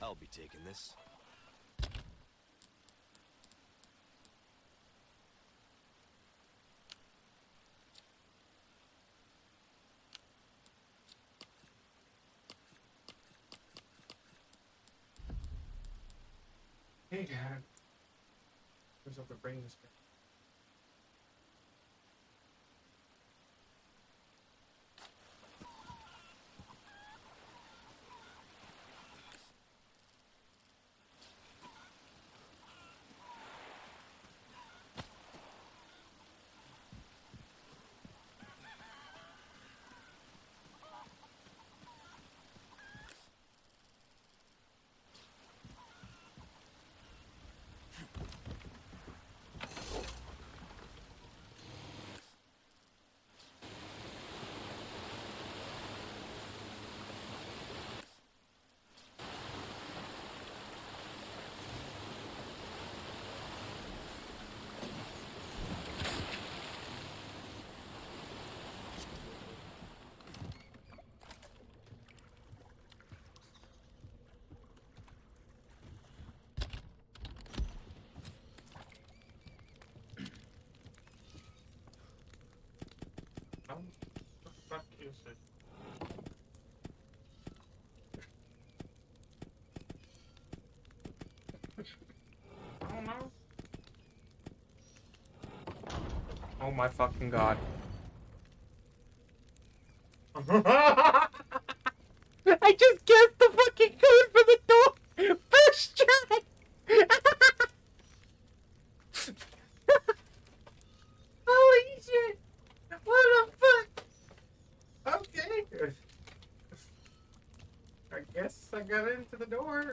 I'll be taking this. Hey, Dad. Where's up to bring this guy? What the fuck is it? I don't know. Oh my fucking god. I just guessed the fucking code for the door! First try! Holy shit! What the fuck? Okay. I guess I got into the door.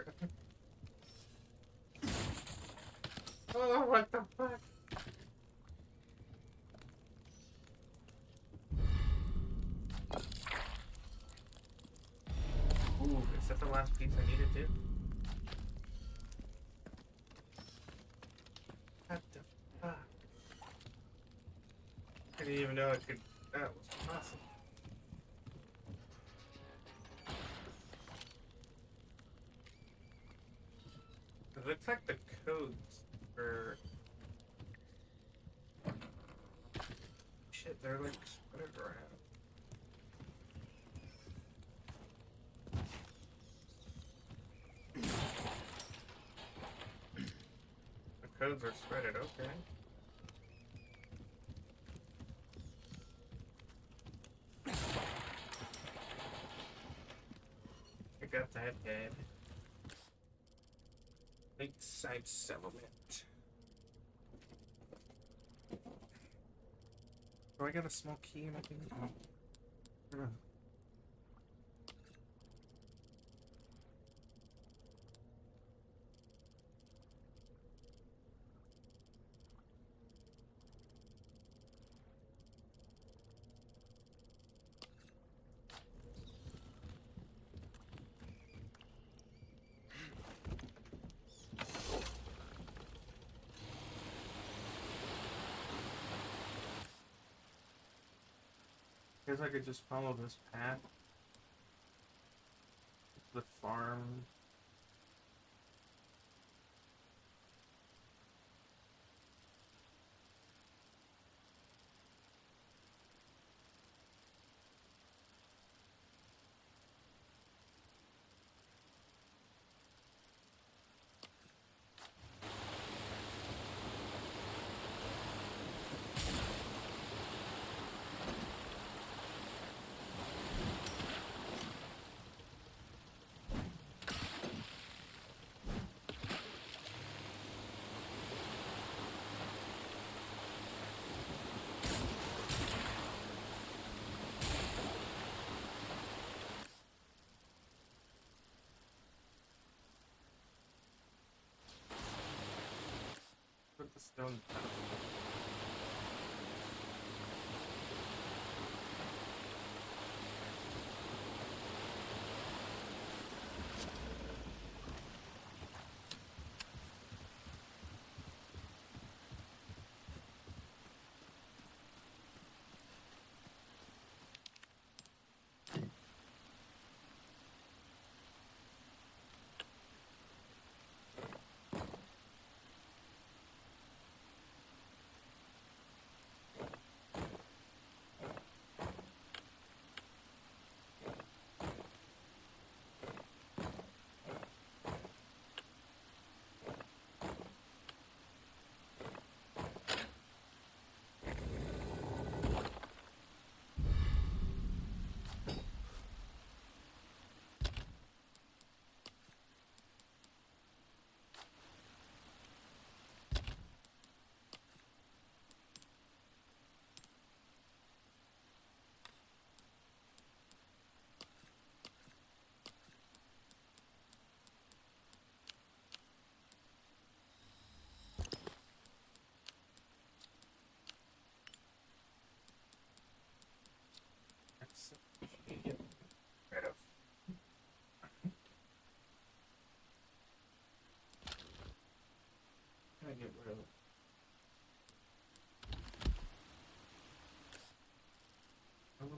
Oh, what the fuck? Ooh, is that the last piece I needed to? What the fuck? I didn't even know it could. That was possible. It looks like the codes for. Shit, they're like spread around. The codes are spreaded, okay. I got that head. Lakeside Settlement. Do I got a small key in my thing? Oh. Guess I could just follow this path to the farm. Put the stone pedestal.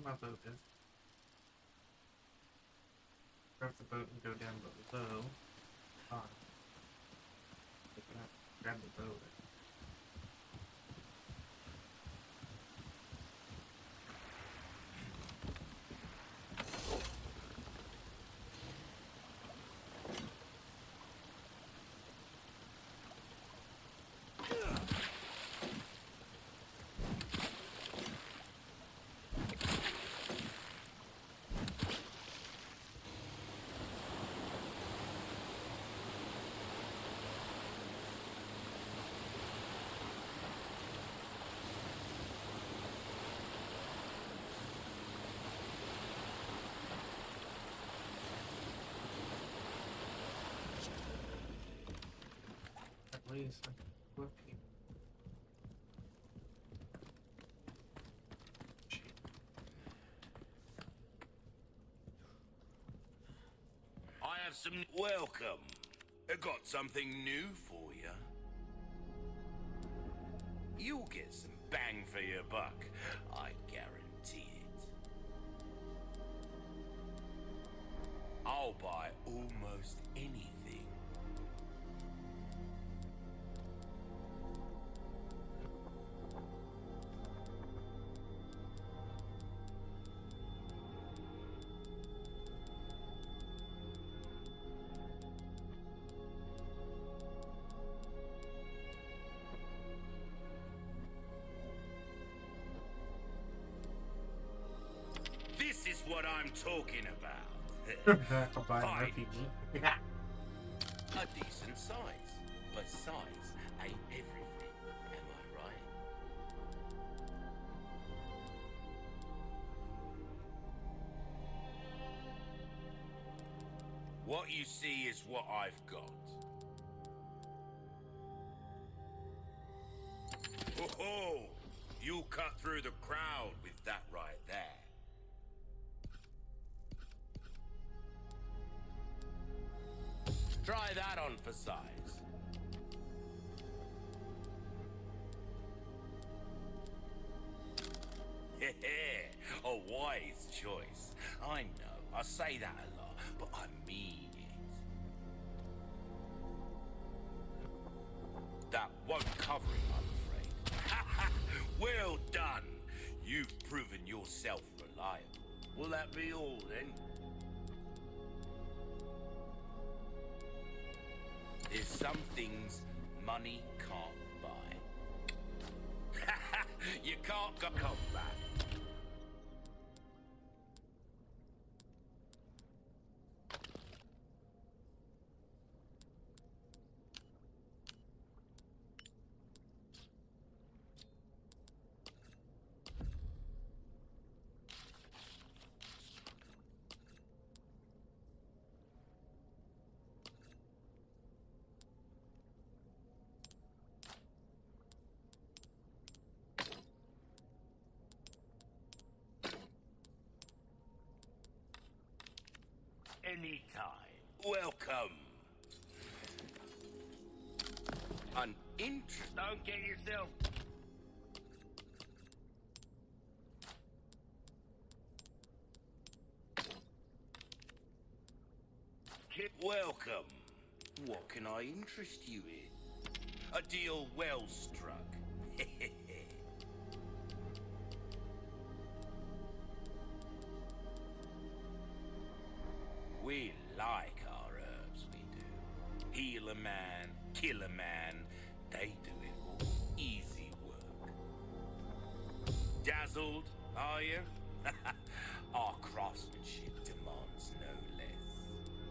my boat is. Grab the boat and go down below. Fine. Grab the boat. At least I'm looking. I have some welcome. I got something new for you. You'll get some bang for your buck. I guarantee it. I'll buy almost anything. This is what I'm talking about. I'll buy an Fine. RPG. A decent size. But size ain't everything, am I right? What you see is what I've got. Oh, you'll cut through the crowd with that right there. Try that on for size. A wise choice. I know, I say that a lot, but I mean it. That won't cover it, I'm afraid. Well done. You've proven yourself reliable. Will that be all then? There's some things money can't buy. You can't come back. Anytime. Welcome. An interest. Don't get yourself. Welcome. What can I interest you in? A deal well struck. We like our herbs, we do. Heal a man, kill a man, they do it all. Easy work. Dazzled, are you? Our craftsmanship demands no less.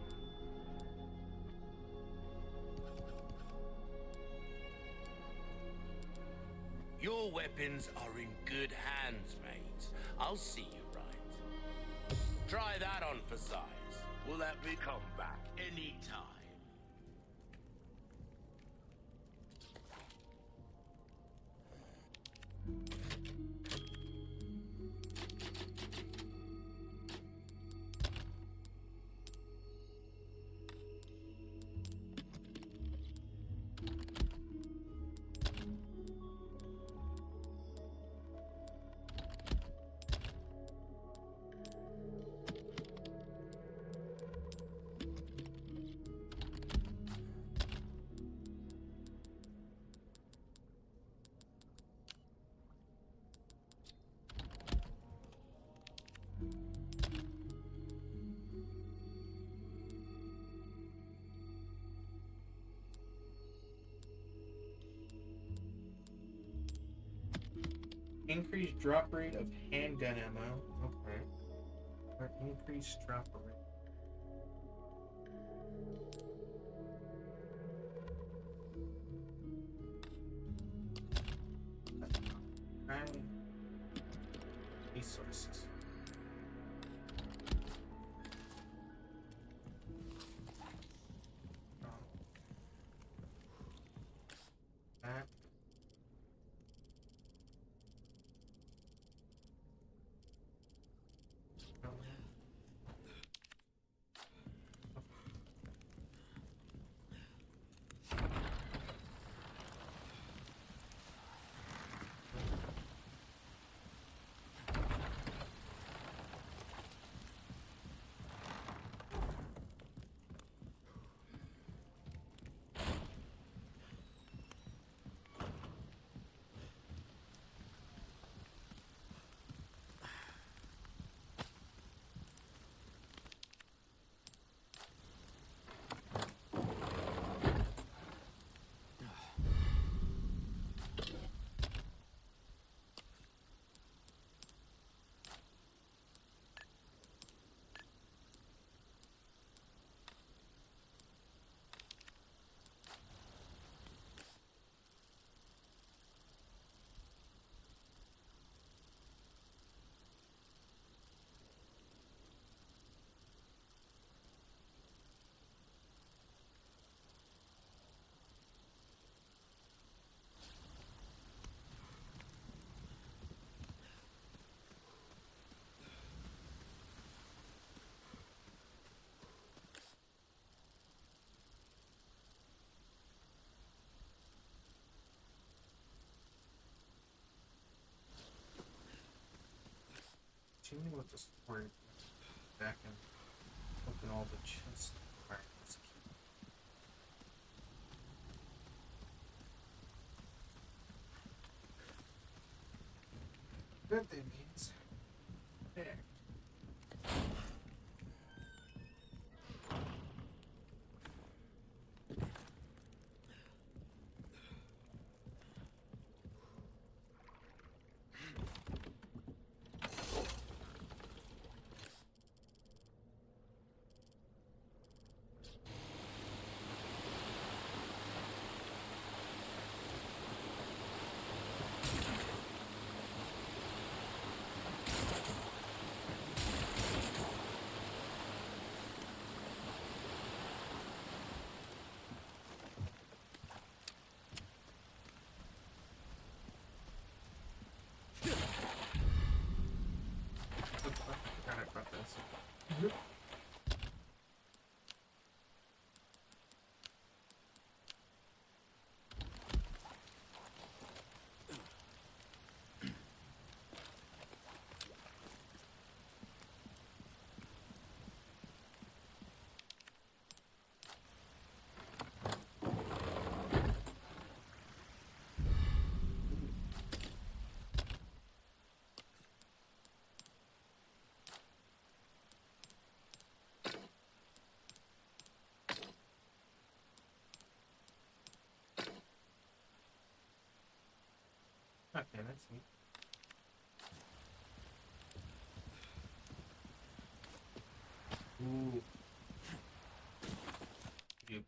Your weapons are in good hands, mate. I'll see you right. Try that on for size. Will that be come back anytime? Increased drop rate of handgun ammo. Okay. Or increased drop rate. Right. Resources. That. Continue with the story back and open all the chests. Alright, let's keep. Birthday means. There. Forgot about this. Okay, that's neat. Ooh. Yeah,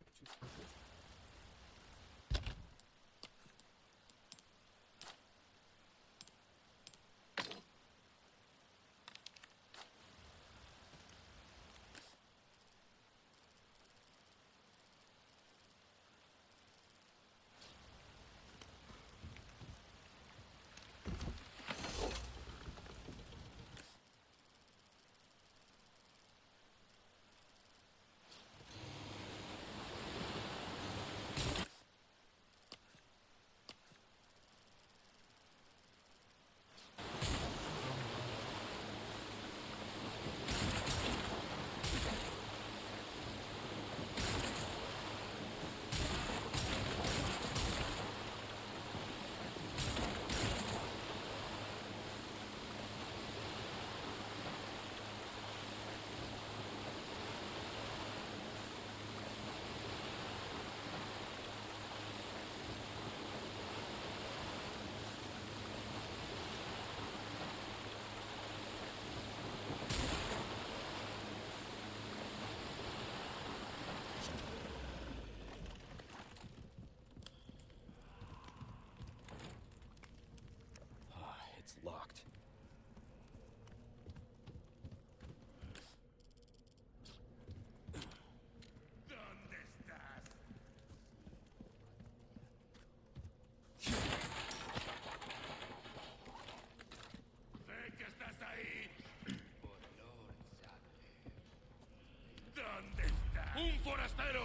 locked. ¿Dónde estás? Sé que estás ahí. ¿Dónde estás? ¡Un forastero!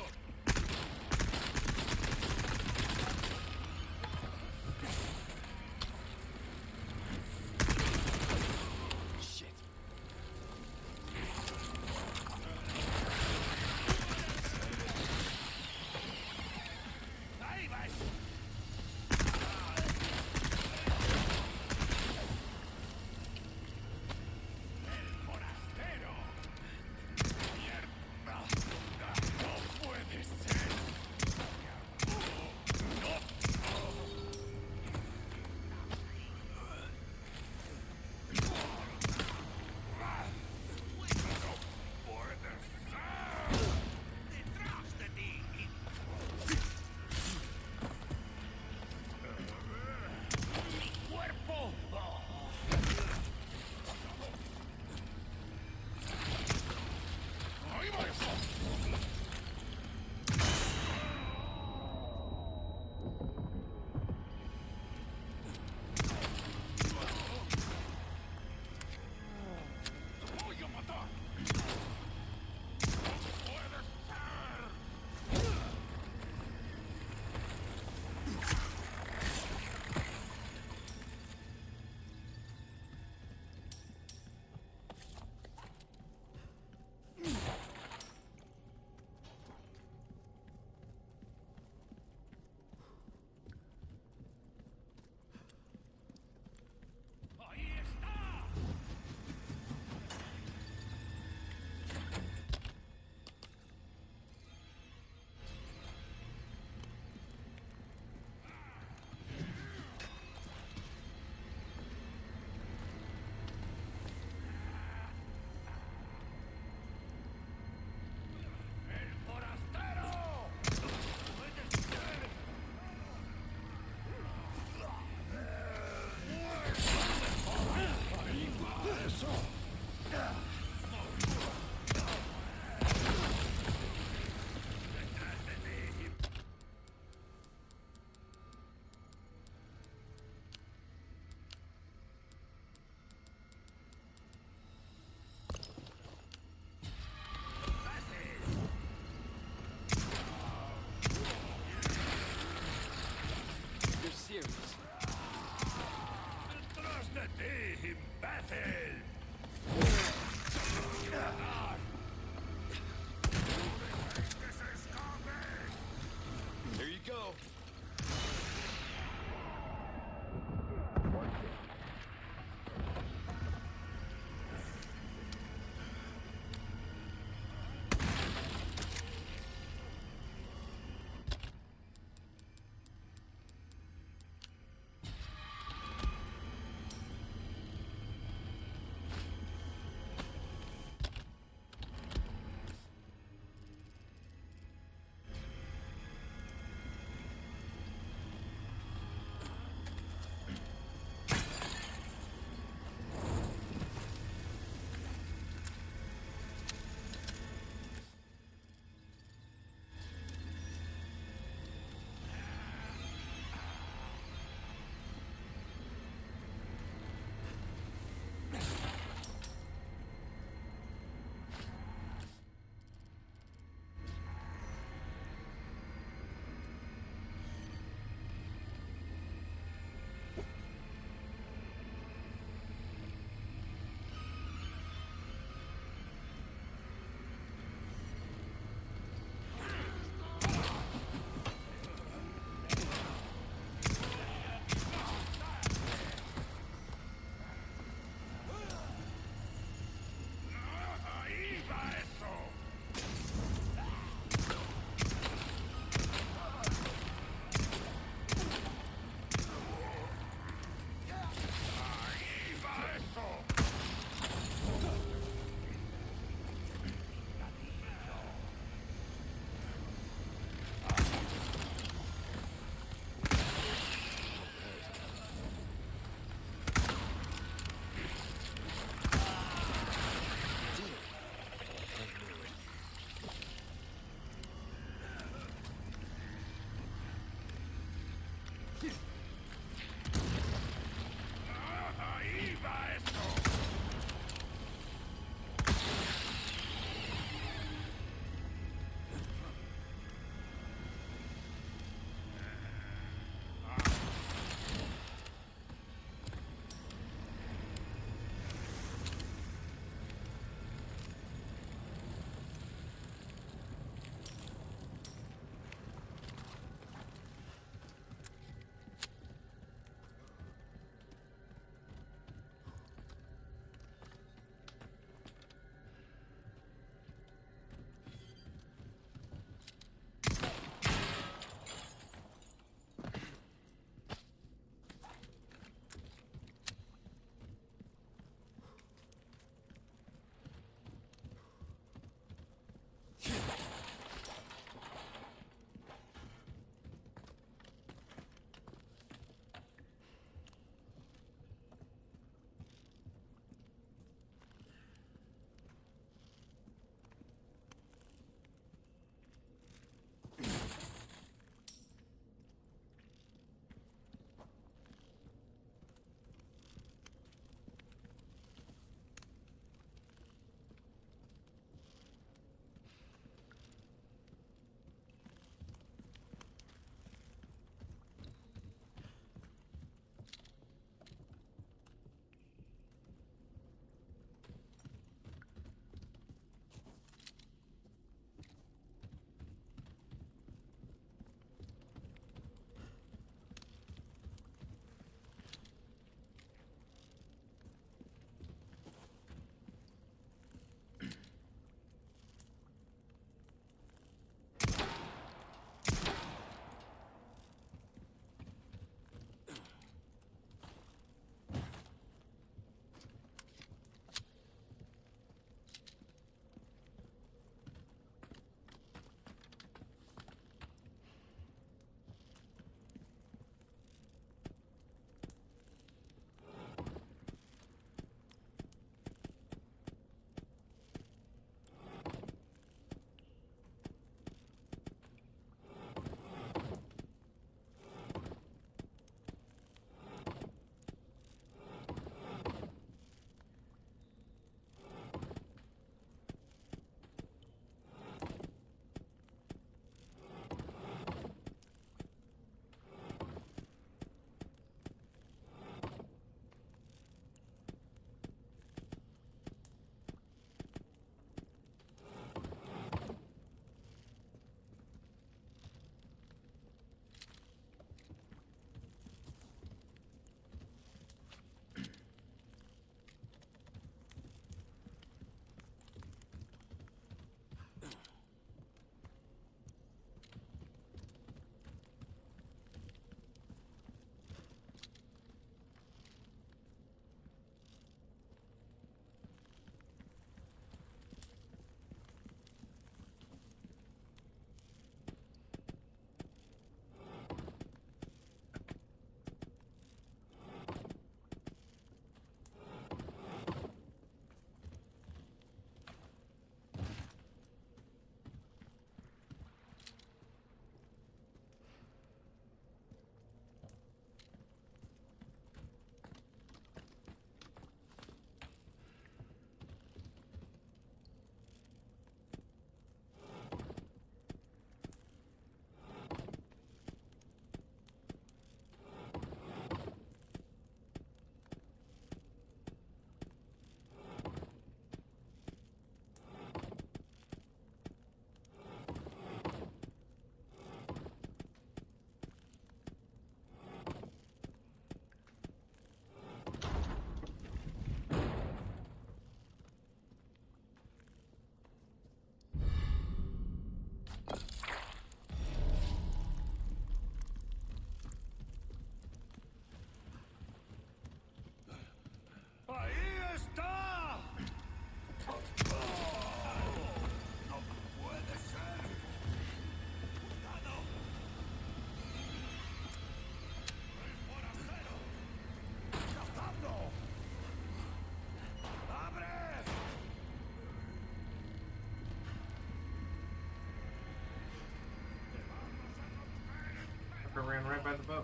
motherfucker ran right by the boat.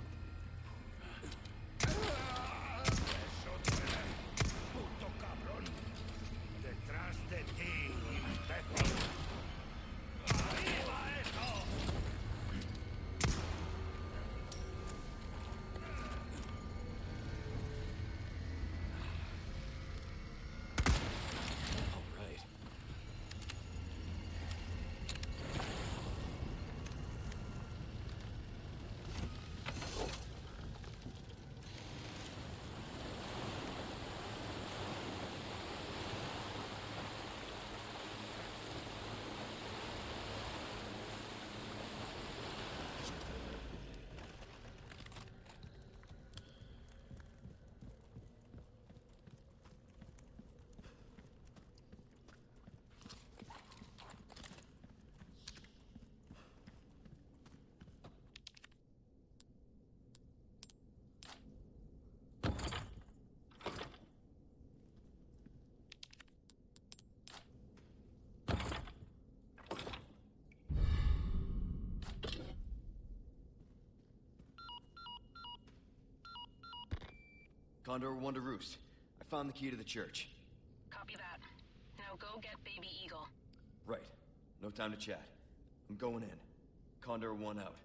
Condor 1 to Roost. I found the key to the church. Copy that. Now go get Baby Eagle. Right. No time to chat. I'm going in. Condor 1 out.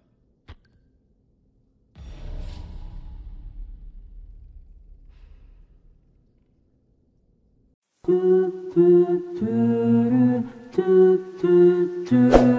Do, do, do, do, do, do.